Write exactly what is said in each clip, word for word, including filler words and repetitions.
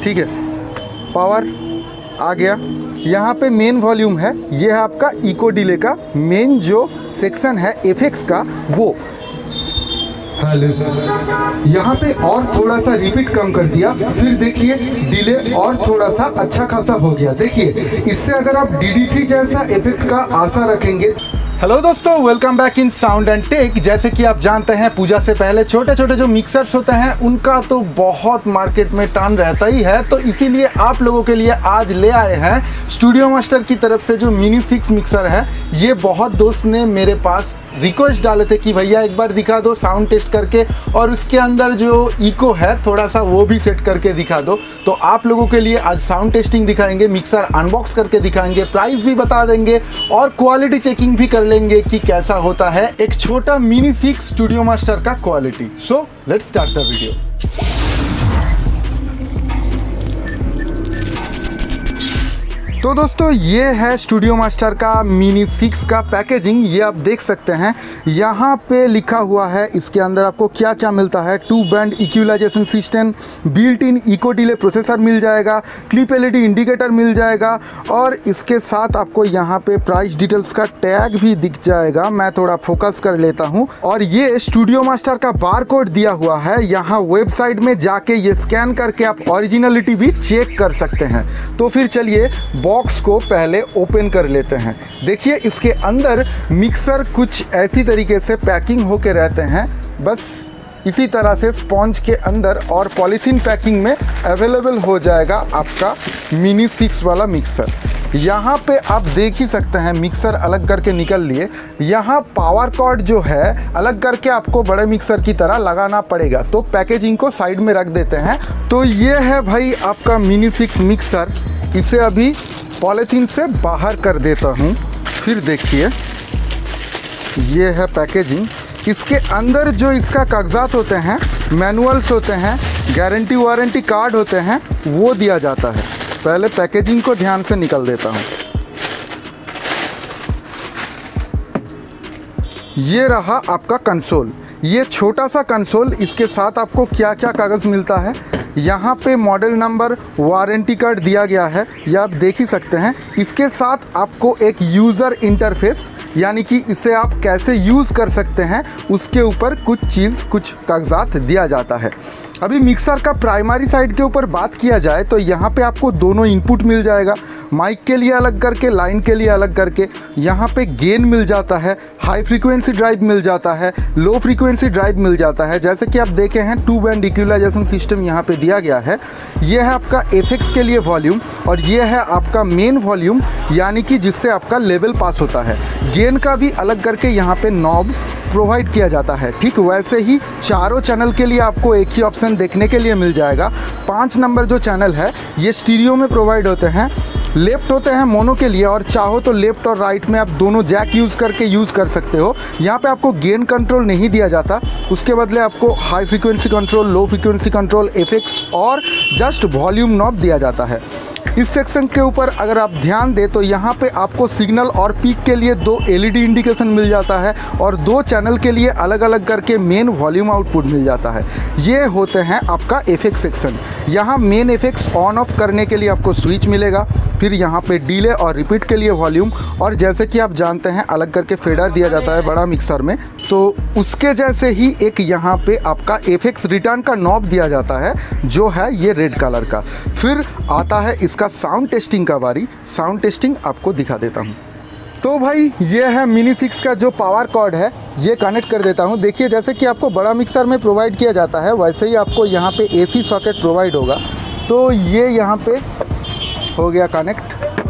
ठीक है, पावर आ गया। यहाँ पे मेन वॉल्यूम है, ये है आपका इको डिले का मेन जो सेक्शन है एफेक्स का वो। यहाँ पे और थोड़ा सा रिपीट कम कर दिया, फिर देखिए डिले और थोड़ा सा अच्छा खासा हो गया। देखिए इससे अगर आप डी डी थ्री जैसा इफेक्ट का आशा रखेंगे। हेलो दोस्तों, welcome back in Sound and Tech. जैसे कि आप जानते हैं पूजा से पहले छोटे छोटे जो मिक्सर्स होते हैं उनका तो बहुत मार्केट में टर्न रहता ही है, तो इसीलिए आप लोगों के लिए आज ले आए हैं स्टूडियो मास्टर की तरफ से जो मिनी सिक्स मिक्सर है। ये बहुत दोस्त ने मेरे पास रिक्वेस्ट डाले थे कि भैया एक बार दिखा दो साउंड टेस्ट करके, और उसके अंदर जो इको है थोड़ा सा वो भी सेट करके दिखा दो। तो आप लोगों के लिए आज साउंड टेस्टिंग दिखाएंगे, मिक्सर अनबॉक्स करके दिखाएंगे, प्राइस भी बता देंगे और क्वालिटी चेकिंग भी कर लेंगे कि कैसा होता है एक छोटा मिनी सिक्स स्टूडियो मास्टर का quality. So let's start the video. तो दोस्तों ये है स्टूडियो मास्टर का मिनी सिक्स का पैकेजिंग। ये आप देख सकते हैं, यहाँ पे लिखा हुआ है इसके अंदर आपको क्या क्या मिलता है। Two band equalization system, built in echo delay processor मिल जाएगा, क्लिप एलईडी इंडिकेटर मिल जाएगा, और इसके साथ आपको यहाँ पे प्राइस डिटेल्स का टैग भी दिख जाएगा। मैं थोड़ा फोकस कर लेता हूँ। और ये स्टूडियो मास्टर का बार कोड दिया हुआ है, यहाँ वेबसाइट में जाके ये स्कैन करके आप ओरिजिनलिटी भी चेक कर सकते हैं। तो फिर चलिए बॉक्स को पहले ओपन कर लेते हैं। देखिए इसके अंदर मिक्सर कुछ ऐसी तरीके से पैकिंग होके रहते हैं, बस इसी तरह से स्पॉन्ज के अंदर और पॉलीथीन पैकिंग में अवेलेबल हो जाएगा आपका मिनी सिक्स वाला मिक्सर। यहाँ पे आप देख ही सकते हैं मिक्सर अलग करके निकल लिए। यहाँ पावर कॉर्ड जो है अलग करके आपको बड़े मिक्सर की तरह लगाना पड़ेगा, तो पैकेजिंग को साइड में रख देते हैं। तो ये है भाई आपका मिनी सिक्स मिक्सर। इसे अभी पॉलीथीन से बाहर कर देता हूँ। फिर देखिए ये है पैकेजिंग। इसके अंदर जो इसका कागजात होते हैं, मैनुअल्स होते हैं, गारंटी वारंटी कार्ड होते हैं, वो दिया जाता है। पहले पैकेजिंग को ध्यान से निकाल देता हूँ। ये रहा आपका कंसोल। ये छोटा सा कंसोल, इसके साथ आपको क्या क्या कागज़ मिलता है। यहाँ पे मॉडल नंबर, वारंटी कार्ड दिया गया है, यह आप देख ही सकते हैं। इसके साथ आपको एक यूज़र इंटरफेस, यानी कि इसे आप कैसे यूज़ कर सकते हैं उसके ऊपर कुछ चीज़, कुछ कागजात दिया जाता है। अभी मिक्सर का प्राइमरी साइड के ऊपर बात किया जाए तो यहाँ पे आपको दोनों इनपुट मिल जाएगा, माइक के लिए अलग करके, लाइन के लिए अलग करके। यहाँ पे गेन मिल जाता है, हाई फ्रीक्वेंसी ड्राइव मिल जाता है, लो फ्रीक्वेंसी ड्राइव मिल जाता है। जैसे कि आप देखे हैं टू बैंड इक्विलाइजेशन सिस्टम यहाँ पे दिया गया है। ये है आपका एफेक्स के लिए वॉल्यूम, और ये है आपका मेन वॉल्यूम, यानी कि जिससे आपका लेवल पास होता है। गेन का भी अलग करके यहाँ पे नॉब प्रोवाइड किया जाता है। ठीक वैसे ही चारों चैनल के लिए आपको एक ही ऑप्शन देखने के लिए मिल जाएगा। पाँच नंबर जो चैनल है ये स्टीरियो में प्रोवाइड होते हैं। लेफ्ट होते हैं मोनो के लिए, और चाहो तो लेफ्ट और राइट में आप दोनों जैक यूज़ करके यूज़ कर सकते हो। यहाँ पे आपको गेन कंट्रोल नहीं दिया जाता, उसके बदले आपको high frequency control, low frequency control, effects और जस्ट वॉल्यूम नॉब दिया जाता है। इस सेक्शन के ऊपर अगर आप ध्यान दें तो यहाँ पे आपको सिग्नल और पीक के लिए दो एलईडी इंडिकेशन मिल जाता है, और दो चैनल के लिए अलग अलग करके मेन वॉल्यूम आउटपुट मिल जाता है। ये होते हैं आपका इफेक्ट सेक्शन। यहाँ मेन इफेक्ट्स ऑन ऑफ करने के लिए आपको स्विच मिलेगा, फिर यहाँ पे डिले और रिपीट के लिए वॉल्यूम, और जैसे कि आप जानते हैं अलग करके फेडर दिया जाता है बड़ा मिक्सर में, तो उसके जैसे ही एक यहाँ पे आपका इफेक्ट्स रिटर्न का नॉब दिया जाता है जो है ये रेड कलर का। फिर आता है इसका साउंड टेस्टिंग का बारी। साउंड टेस्टिंग आपको दिखा देता हूँ। तो भाई ये है मिनी सिक्स का जो पावर कॉर्ड है, ये कनेक्ट कर देता हूँ। देखिए जैसे कि आपको बड़ा मिक्सर में प्रोवाइड किया जाता है वैसे ही आपको यहाँ पे एसी सॉकेट प्रोवाइड होगा। तो ये यहाँ पे हो गया कनेक्ट,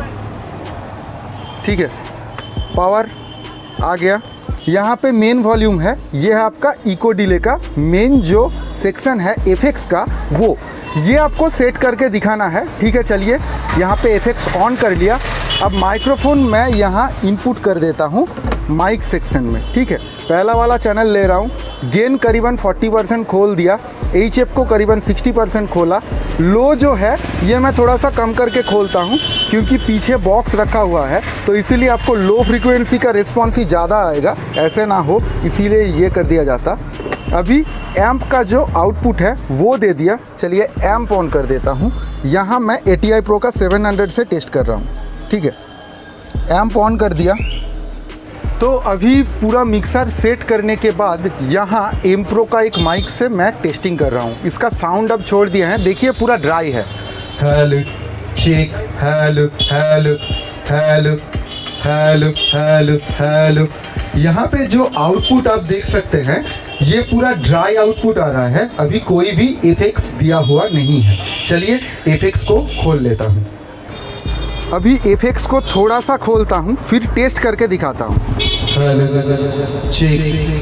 ठीक है, पावर आ गया। यहाँ पे मेन वॉल्यूम है, ये है आपका इको डिले का मेन जो सेक्शन है एफेक्स का, वो ये आपको सेट करके दिखाना है। ठीक है, चलिए यहाँ पे एफेक्ट्स ऑन कर लिया। अब माइक्रोफोन मैं यहाँ इनपुट कर देता हूँ माइक सेक्शन में। ठीक है, पहला वाला चैनल ले रहा हूँ। गेन करीबन चालीस परसेंट खोल दिया, एच एफ को करीबन साठ परसेंट खोला। लो जो है ये मैं थोड़ा सा कम करके खोलता हूँ क्योंकि पीछे बॉक्स रखा हुआ है, तो इसीलिए आपको लो फ्रीक्वेंसी का रिस्पॉन्स ही ज़्यादा आएगा, ऐसे ना हो इसीलिए ये कर दिया जाता। अभी एम्प का जो आउटपुट है वो दे दिया। चलिए एम्प ऑन कर देता हूँ। यहाँ मैं ए टी आई प्रो का सेवन हंड्रेड से टेस्ट कर रहा हूँ। ठीक है, एम्प ऑन कर दिया। तो अभी पूरा मिक्सर सेट करने के बाद यहाँ एम प्रो का एक माइक से मैं टेस्टिंग कर रहा हूँ। इसका साउंड अब छोड़ दिया है, देखिए पूरा ड्राई है। Hello check, hello hello hello hello hello hello. यहाँ पे जो आउटपुट आप देख सकते हैं ये पूरा ड्राई आउटपुट आ रहा है, अभी कोई भी इफेक्ट्स दिया हुआ नहीं है। चलिए इफेक्ट्स को खोल लेता हूँ। अभी इफेक्ट्स को थोड़ा सा खोलता हूँ, फिर टेस्ट करके दिखाता हूँ। Hello check,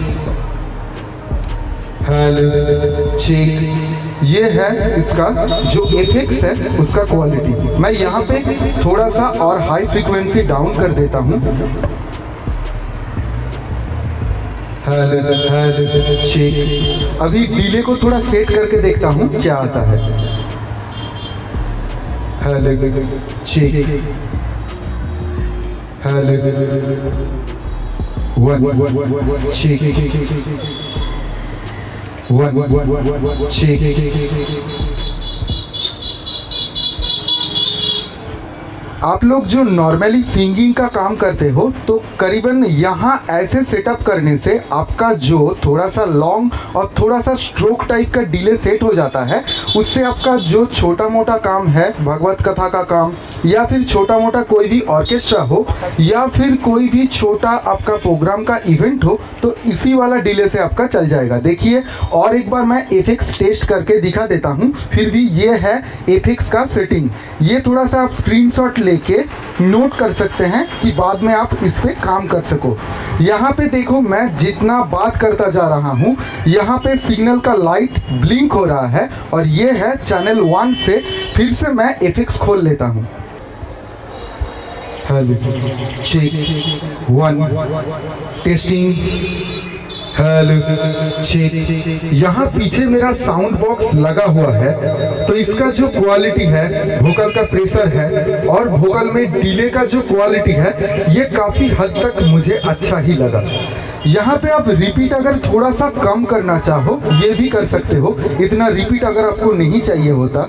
hello check. ये है इसका जो इफेक्ट्स है उसका क्वालिटी। मैं यहाँ पे थोड़ा सा और हाई फ्रीक्वेंसी डाउन कर देता हूँ। Hello hello check. अभी डिले को थोड़ा सेट करके देखता हूँ क्या आता है। Hello check, hello one check, one check. आप लोग जो नॉर्मली सिंगिंग का काम करते हो तो करीबन यहाँ ऐसे सेटअप करने से आपका जो थोड़ा सा लॉन्ग और थोड़ा सा स्ट्रोक टाइप का डिले सेट हो जाता है। उससे आपका जो छोटा मोटा काम है, भगवत कथा का काम या फिर छोटा मोटा कोई भी ऑर्केस्ट्रा हो या फिर कोई भी छोटा आपका प्रोग्राम का इवेंट हो, तो इसी वाला डिले से आपका चल जाएगा। देखिए और एक बार मैं इफेक्ट्स टेस्ट करके दिखा देता हूँ। फिर भी ये है इफेक्ट्स का सेटिंग। ये थोड़ा सा आप स्क्रीनशॉट लेके नोट कर सकते हैं कि बाद में आप इस पे काम कर सको। यहाँ पे देखो मैं जितना बात करता जा रहा हूँ यहाँ पे सिग्नल का लाइट ब्लिंक हो रहा है और ये है चैनल वन से। फिर से मैं इफेक्ट्स खोल लेता हूँ। Hello check, one testing, hello check. यहाँ पीछे मेरा साउंड बॉक्स लगा हुआ है तो इसका जो क्वालिटी है, वोकल का प्रेशर है और वोकल में डिले का जो क्वालिटी है ये काफ़ी हद तक मुझे अच्छा ही लगा। यहाँ पे आप रिपीट अगर थोड़ा सा कम करना चाहो ये भी कर सकते हो। इतना रिपीट अगर आपको नहीं चाहिए होता।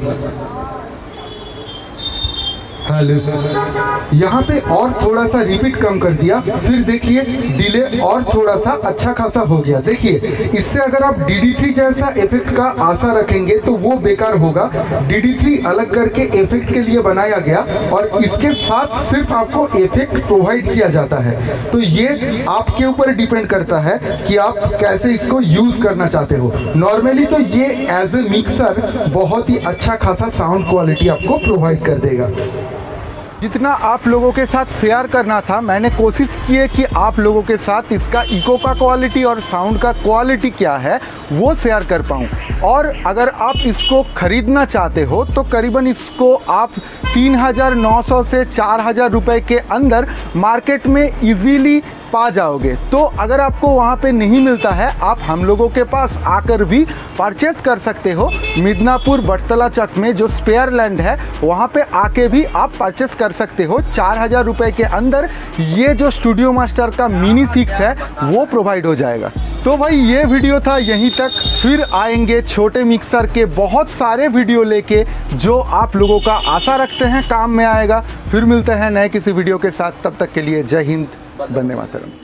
हेलो, यहाँ पे और थोड़ा सा रिपीट कम कर दिया। फिर देखिए डिले और थोड़ा सा अच्छा खासा हो गया। देखिए इससे अगर आप डी डी थ्री जैसा इफेक्ट का आशा रखेंगे तो वो बेकार होगा। डी डी थ्री अलग करके इफेक्ट के लिए बनाया गया और इसके साथ सिर्फ आपको इफेक्ट प्रोवाइड किया जाता है। तो ये आपके ऊपर डिपेंड करता है कि आप कैसे इसको यूज करना चाहते हो। नॉर्मली तो ये एज ए मिक्सर बहुत ही अच्छा खासा साउंड क्वालिटी आपको प्रोवाइड कर देगा। जितना आप लोगों के साथ शेयर करना था मैंने कोशिश की है कि आप लोगों के साथ इसका इको का क्वालिटी और साउंड का क्वालिटी क्या है वो शेयर कर पाऊँ। और अगर आप इसको ख़रीदना चाहते हो तो करीबन इसको आप तीन हज़ार नौ सौ से चार हज़ार रुपये के अंदर मार्केट में इजीली पा जाओगे। तो अगर आपको वहाँ पे नहीं मिलता है आप हम लोगों के पास आकर भी परचेस कर सकते हो। मिदनापुर बटतला चक में जो स्पेयर लैंड है वहाँ पे आके भी आप परचेस कर सकते हो। चार हज़ार रुपये के अंदर ये जो स्टूडियो मास्टर का मिनी सिक्स है वो प्रोवाइड हो जाएगा। तो भाई ये वीडियो था यहीं तक। फिर आएंगे छोटे मिक्सर के बहुत सारे वीडियो लेके जो आप लोगों का आशा रखते हैं काम में आएगा। फिर मिलते हैं नए किसी वीडियो के साथ, तब तक के लिए जय हिंद, वंदे मातरम।